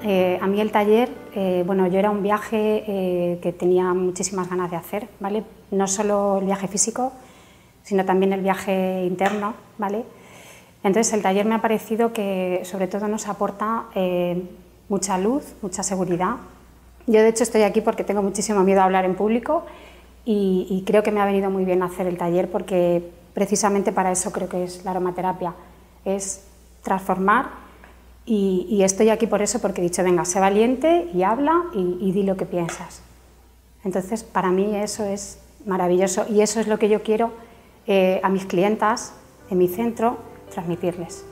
A mí el taller, bueno, yo era un viaje que tenía muchísimas ganas de hacer, ¿vale? No solo el viaje físico, sino también el viaje interno, ¿vale? Entonces el taller me ha parecido que sobre todo nos aporta mucha luz, mucha seguridad. Yo de hecho estoy aquí porque tengo muchísimo miedo a hablar en público y creo que me ha venido muy bien hacer el taller porque precisamente para eso creo que es la aromaterapia, es transformar. Y estoy aquí por eso, porque he dicho, venga, sé valiente y habla y di lo que piensas. Entonces, para mí eso es maravilloso y eso es lo que yo quiero a mis clientas en mi centro transmitirles.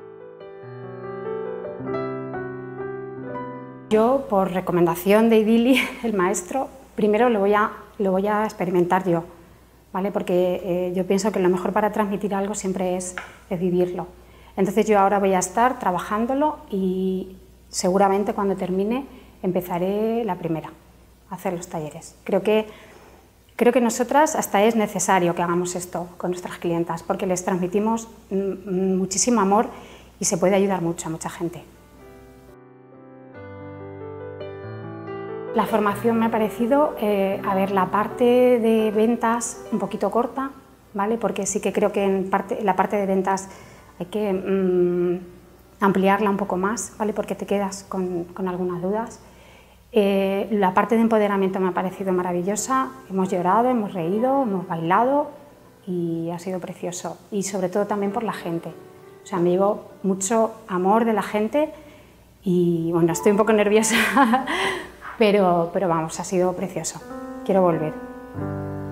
Yo, por recomendación de Idili, el maestro, primero lo voy a experimentar yo, ¿vale? Porque yo pienso que lo mejor para transmitir algo siempre es vivirlo. Entonces yo ahora voy a estar trabajándolo y seguramente cuando termine empezaré la primera a hacer los talleres. Creo que nosotras hasta es necesario que hagamos esto con nuestras clientas porque les transmitimos muchísimo amor y se puede ayudar mucho a mucha gente. La formación me ha parecido, la parte de ventas un poquito corta, ¿vale? Porque sí que creo que en la parte de ventas hay que ampliarla un poco más, ¿vale? Porque te quedas con algunas dudas. La parte de empoderamiento me ha parecido maravillosa, hemos llorado, hemos reído, hemos bailado y ha sido precioso. Y sobre todo también por la gente, o sea, me llevo mucho amor de la gente y bueno, estoy un poco nerviosa, pero vamos, ha sido precioso, quiero volver.